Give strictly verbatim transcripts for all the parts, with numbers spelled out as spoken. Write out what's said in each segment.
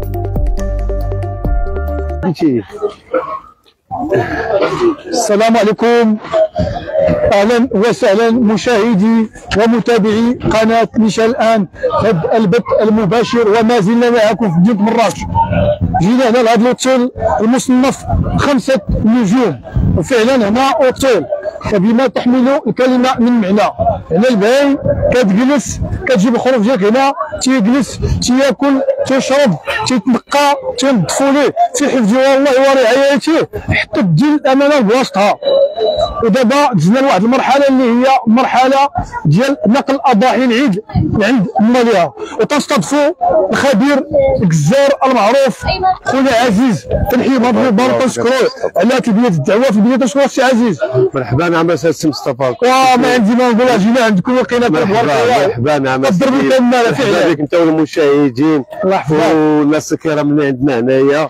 السلام عليكم، اهلا وسهلا مشاهدي ومتابعي قناه ميشيل الان في هذا البث المباشر، وما زلنا معكم في مدينه مراكش. جينا هنا لهذا الاوتيل المصنف خمسه نجوم، وفعلا هنا اوتيل بما تحمل الكلمه من معنى. هنا البهايم كتجلس كتجيب الخروف ديالك هنا، تيجلس تياكل تيشرب تيتنقى تينظفوا ليه في حفظ الله ورعايته حتى تجي الامانه لبلاصتها. ودابا دزنا لواحد المرحله اللي هي مرحله ديال نقل الاضاحي العيد عند ماليها، وتستضفوا الخبير الجزار المعروف خويا عزيز. تنحيي بهذا البار تنشكروه على تلبيه الدعوه في البدايه. تنشكر السي عزيز. مرحبا نعم السي مصطفى. ما عندي ما نقولها، جينا عندكم ولقينا تبارك الله. مرحبا نعم الضرب الكمال فعلا بك انت والمشاهدين الله يحفظك والناس الكرام اللي عندنا هنايا.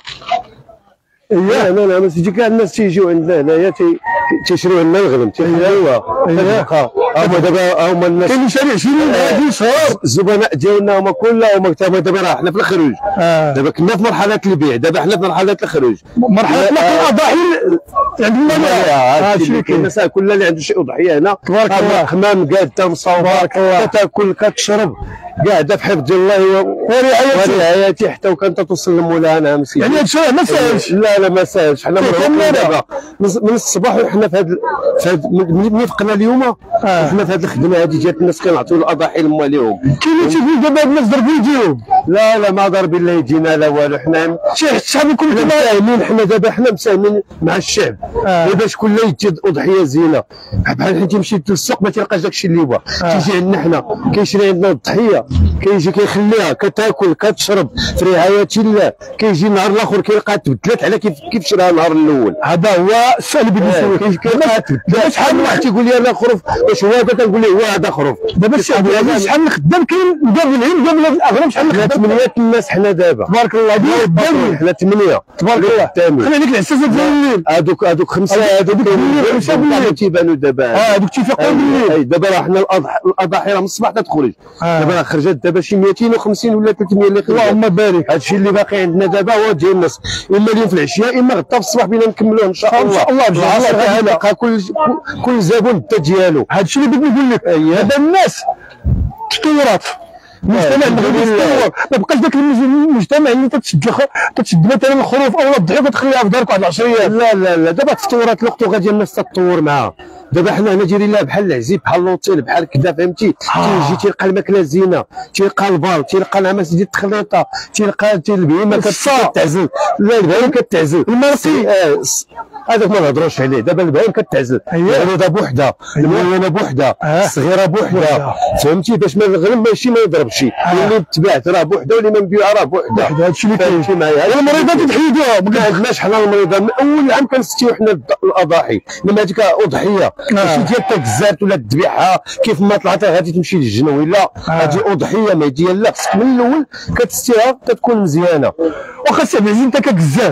اييه انا نعم سيدي، كاع الناس تيجيو عندنا هنايا تيشريو لنا الغنم تيخليوها تتبقى. هما دابا هما الناس كاين شارع عشرين هذه شهور الزبناء ديالنا هما كلهم دابا راه حنا في الخروج. دابا كنا في مرحله البيع، دابا حنا في مرحله الخروج، مرحله نقل الاضاحي عندنا. هادشي كاين الناس كلها اللي عنده شي اضحيه هنا تبارك الله، حمام قاده مصوبه كتاكل كتشرب قاعده في حفظ الله ورعايته حتى وكانت توصل لمولاها. نعم سيدي. يعني هادشي ما ساهلش. لا لا ما ساهلش، حنا مرهقين دابا من الصباح وحنا في هذا في هذا من فقنا اليوم حنا في هذه الخدمه هذه ديال الناس كنعطيو الاضاحي لمواليهم. كاين اللي تيقول دابا الناس ضربوا يديهم. لا لا ما ضاربين لا يدينا لا والو، حنا شحال منكم مساهمين، حنا دابا حنا مساهمين مع الشعب باش كل يجد اضحيه زينه. بحال حين تمشي للسوق ما تلقاش داكشي اللي هو تيجي عندنا حنا، كيشري عندنا الضحيه كيجي كيخليها كتاكل كتشرب في رعايه الله، كيجي النهار الاخر كيلقاها تبدلت على كيف كيف شراها النهار الاول. هذا هو السؤال اللي بالنسبه لي. كيلقاها تبدلت. شحال من واحد تيقول لي انا خروف واش هو هذا، كنقول له هو هذا خروف. دابا شحال من خدام كاين مقابلين مقابل هذه الاغنام؟ شحال من خدام؟ ثمانية الناس حنا دابا تبارك الله. حنا ثمانية تبارك الله. خلينا ديك العساسات ديال الليل هذوك هذوك خمسه هذوك خمسه بالليل تيبانوا دابا. اه هذوك تيفيقوا بالليل. دابا راه حنا الاضاحي راه من الصباح تتخرج. دابا راه خرجت دابا شي مئتين وخمسين ولا ثلاثمية اللي خرجت. اللهم بارك. هادشي اللي باقي عندنا دابا هو ديال الناس، اما اليوم في العشيه اما غدا في الصباح بينا نكملوه ان شاء الله. ان شاء الله بالعصر غيلقى كل كل زبون الدا ديالو. هادشي اللي بغيت نقول لك. دابا الناس تطورات، المجتمع المغربي تطور، ما بقاش ذاك المجتمع اللي تتشد تتشد مثلا الخروف او الضحيه وتخليها في دارك واحد العشر ايام. لا لا لا دابا تطورات الوقت وغادي الناس تتطور معاها. دابا حنا هنا دايرين لها بحال العزيب بحال لوطيل بحال كذا فهمتي. تيجي تلقى الماكله زينه، تلقى البال، تلقى العماس ديال التخليطه، تلقى البهيمه كتعزل. لا البهيمه كتعزل المرسي هذاك ما نهضروش عليه. دابا البهيم كتعزل، العروضه بوحدها، المولانه بوحدها، الصغيره بوحدها فهمتي، باش ما الغنم ماشي ما يضربش. اللي تباعت راه بوحدها واللي ما مبيوعه راه بوحدها. هادشي اللي فهمتي معايا. المريضات تحيدوها ما عندناش حنا المريضه. من اول عام كنستيو حنا الاضاحي لما هذيك اضحيه ماشي ديال الجزارت ولا الذبيحه كيف ما طلعت غادي تمشي للجنوي. لا هذه اضحيه ما ديال لا، خصك من الاول كتستيها كتكون مزيانه. واخا سي عزيز انت كجزار.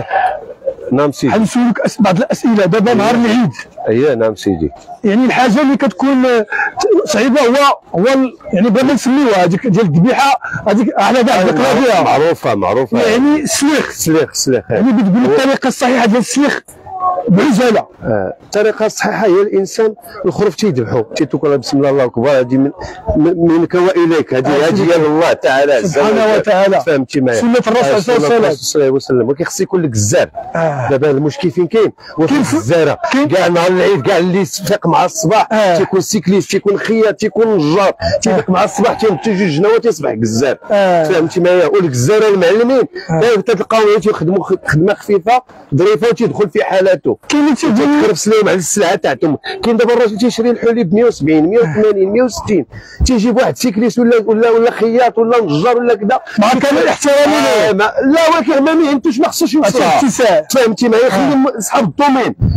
نعم سيدي. غنسولك بعض الاسئله. دابا نهار العيد. اييه نعم سيدي. يعني الحاجه اللي كتكون صعيبه هو هو يعني بغينا نسميوها هذيك ديال الذبيحه، هذيك على كاع ذكرى معروفه معروفه يعني السليخ السليخ السليخ يعني بتقول الطريقه الصحيحه ديال السليخ بعجاله. آه. الطريقه الصحيحه هي الانسان الخروف تيذبحوا تيتوكل بسم الله الله اكبر. هذه من منك واليك، هذه هذه ديال الله تعالى سبحانه وتعالى. فهمتي معايا. سنه الرسول صلى الله عليه وسلم. ولكن خص يكون لك جزار. آه. دابا المشكل فين كاين؟ هو في الجزاره. كاع نهار العيد كاع اللي يفيق مع الصباح آه. تيكون سيكليست، تيكون خياط، تيكون نجار، تيفيق مع الصباح تينتج جوج جناوات تيصبح جزار. آه. فهمتي معايا. والجزاره المعلمين آه. تلقاو تيخدموا خدمه خفيفه ظريفه وتيدخل في حالاته. كاين اللي تيكرفس لهم على السلعه تاعتهم. كاين دابا الراجل تيشري الحليب مئة وسبعين مئة وثمانين مئة وستين، تيجيب واحد سيكليس ولا ولا ولا خياط ولا نجار ولا كذا مع كامل احترامي. لا ولكن ما مهنتوش ما خصوش يوصل. فهمتي معايا. خلي اصحاب الدومين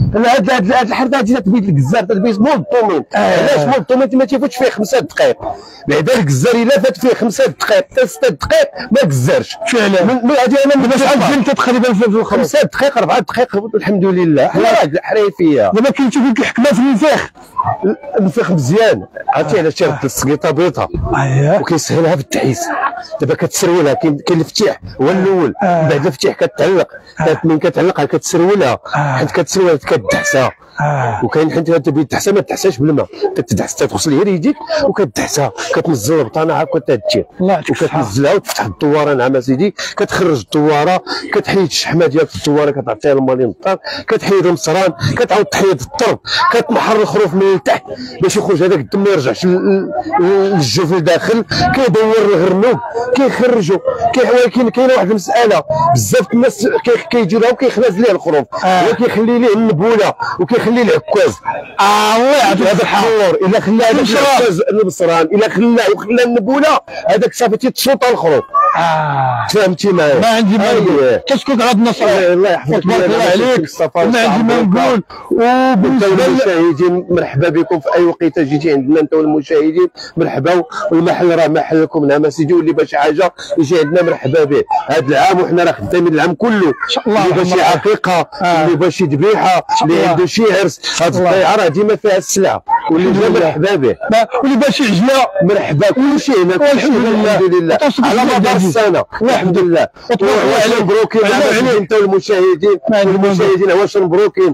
هاد هاد هاد الحرده هادي تبيت الجزار تبيت مول الطومين. علاش مول الطومين ما تيفوتش فيه خمسة دقائق، بعدا الجزار الا فات فيه خمسة دقائق حتى ستة دقائق ما جزارش فعلا. هادي انا باش عاد تقريبا في الخروج خمسة دقائق أربعة دقائق الحمد لله. حنا راه حريفيه. دابا كاين تشوف الحكمه في النفاخ، النفاخ مزيان. عرفتي علاش تيرد السقيطه بيضه اييه وكيسهلها في التحيس. دابا كتسرولها، كاين كاين الفتيح هو الاول، من بعد الفتيح كتعلق، من كتعلقها كتسرولها، حيت كتسرولها كتدحسها. آه. وكاين حيت تبي تدحسها ما تدحسهاش بالماء، كتدحس تغسل غير يديك وكتدحسها، كتنزل البطانه هاكا تتجي وكتنزلها وتفتح الدواره. نعم سيدي، كتخرج الدواره، كتحيد الشحمه ديال الدواره، كتعطيها المالين الدار، كتحيد المصران، كتعاود تحيد الطرب، كتمحر الخروف من التحت باش يخرج هذاك الدم ما يرجعش للجوف لداخل، كيدور الغرنوب كيخرجوا. كاين كاينه واحد المساله بزاف الناس كيجيوها وكيخلاز ليه الخروف، هو كيخلي ليه النبوله وكيخلي العكاز. اه الله يعطيك هذا الحور الا خلى هذاك العكاز المصران الا خلاه وخلى النبوله هذاك صافي تيتشوط الخروف. اه فهمتي معايا؟ ما عندي ما نقول، كتكون على النصائح. الله يحفظك تبارك الله عليك. ما عندي ما نقول. وبالنسبه للمشاهدين مرحبا بكم في اي وقيته جيتي عندنا انت والمشاهدين مرحبا. والمحل راه محلكم. نعم سيدي، واللي باش حاجه يجي عندنا مرحبا به. هذا العام وحنا راه خدامين العام كله. ان شاء الله. اللي باش شي عقيقه، اللي باش شي ذبيحه، اللي عنده شي عرس، هذه الضيعه راه ديما فيها السلعه، واللي جا مرحبا به. واللي باش شي عجله مرحبا، كلشي هنا الحمد لله. الحمد لله على مدار السنه الحمد لله. واش مبروكين على انت والمشاهدين والمشاهدين واش مبروكين.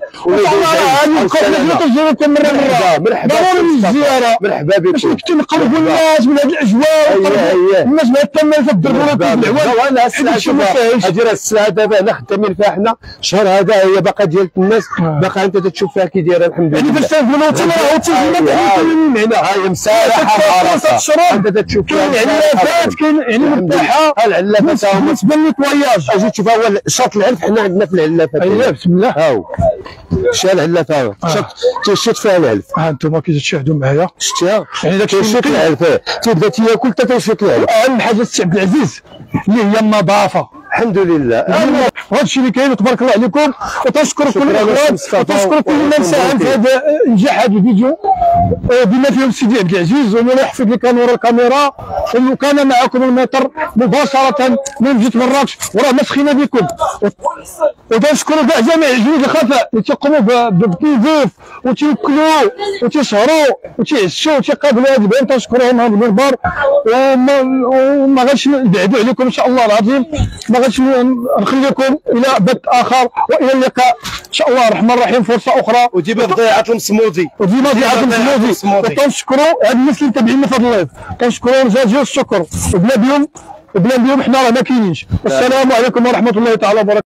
مرحبا مرحبا بالزياره، مرحبا بكم. باش نكتب نقربوا الناس من هذه الاجواء. الناس ما تمت الدربوله بالعوان. هذه راه السلعه دابا حنا خدامين فيها. حنا الشهر هذا هي باقا ديال الناس، باقا انت تشوف فيها كي دايره الحمد لله. يعني باش تنزل الوطن راه وتنزل هنا هاي مسارحه حارسه انت تشوف فيها. كاين علافات، كاين يعني مرتاحه. العلافات بالنسبه للنيطواياج اجي تشوف هو شاط العلف. حنا عندنا في العلافات. اييه بسم الله. ها هو شا العلاف ها شات تشوت فيها العلف. ها انتم كتشاهدوا معايا شتيها يعني داك تشوت العلف تبدا تاكل حتى تشوت العلف. اهم حاجه السي عبد العزيز اللي هي النظافه. الحمد لله. هذا الشيء اللي كاين. تبارك الله عليكم، وتنشكر كل الاخوان وتنشكر كل من ساهم في هذا انجاح هذا الفيديو بما فيهم السيدي عبد العزيز. ومن يحفظ لك نور الكاميرا، وكان معكم المطر مباشره من جهه مراكش، وراه مسخينه بكم. وتنشكروا كاع جميع جنود الخفاء اللي تيقوموا بالتنظيف وتياكلوا وتيسهروا وتيعشوا وتيقابلوا هذه البنات. تنشكرهم هذا المنبر، وما غاديش نبعدوا عليكم ان شاء الله العظيم. ما غاديش نخليكم الى بث اخر، والى اللقاء ان شاء الله الرحمن الرحيم. فرصه اخرى. وديما ضيعه المسموذي وديما ضيعه المسموذي. وتنشكروا هاد الناس اللي متابعينا في هذا اللايف، تنشكرهم جزيل الشكر. وبلا بهم وبلا بهم حنا راه ما كاينينش. والسلام عليكم ورحمه الله تعالى وبركاته.